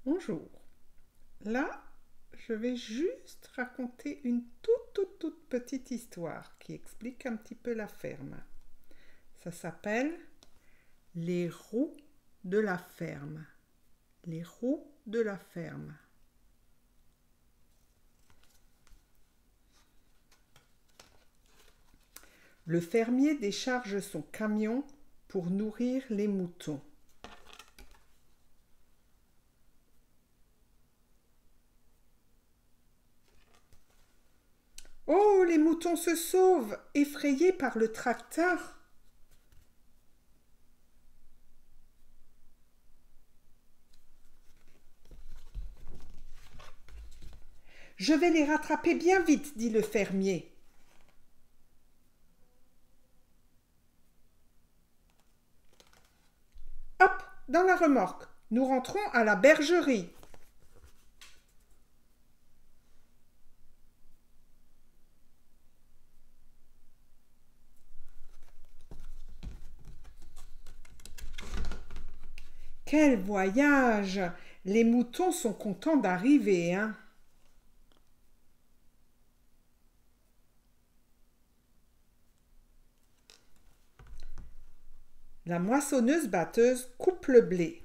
Bonjour. Là, je vais juste raconter une toute petite histoire qui explique un petit peu la ferme. Ça s'appelle Les roues de la ferme. Les roues de la ferme. Le fermier décharge son camion pour nourrir les moutons. Oh, les moutons se sauvent, effrayés par le tracteur. Je vais les rattraper bien vite, dit le fermier. Hop, dans la remorque. Nous rentrons à la bergerie. Quel voyage! Les moutons sont contents d'arriver, hein? La moissonneuse-batteuse coupe le blé.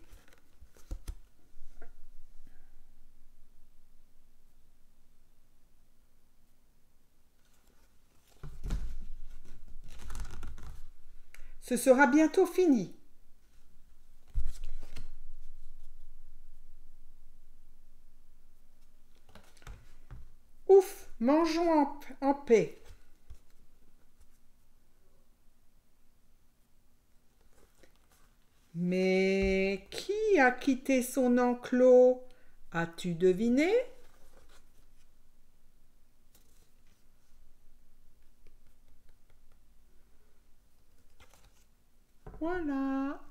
Ce sera bientôt fini. Ouf, mangeons en paix. Mais qui a quitté son enclos? As-tu deviné? Voilà.